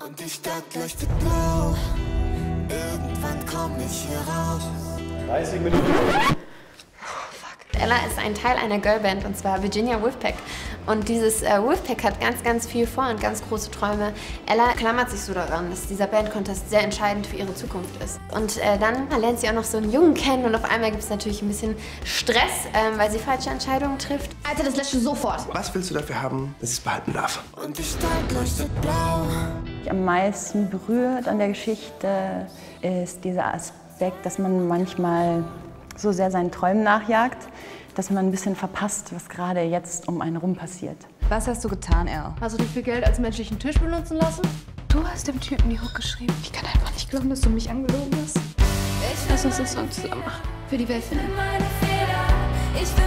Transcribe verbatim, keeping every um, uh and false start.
Und die Stadt leuchtet blau. Irgendwann komm ich hier raus. dreißig Minuten. Ella ist ein Teil einer Girlband, und zwar Virginia Wolfpack. Und dieses äh, Wolfpack hat ganz, ganz viel vor und ganz große Träume. Ella klammert sich so daran, dass dieser Bandcontest sehr entscheidend für ihre Zukunft ist. Und äh, dann lernt sie auch noch so einen Jungen kennen und auf einmal gibt es natürlich ein bisschen Stress, ähm, weil sie falsche Entscheidungen trifft. Alter, das lösche sofort. Was willst du dafür haben, dass ich es behalten darf? Und die Stadt leuchtet blau. Was mich am meisten berührt an der Geschichte ist dieser Aspekt, dass man manchmal so sehr seinen Träumen nachjagt, dass man ein bisschen verpasst, was gerade jetzt um einen rum passiert. Was hast du getan, Elle? Hast du dich für Geld als menschlichen Tisch benutzen lassen? Du hast dem Typen die Hook geschrieben. Ich kann einfach nicht glauben, dass du mich angelogen hast. Lass uns den Song zusammen machen. Für die Welt finden. Meine Fehler, ich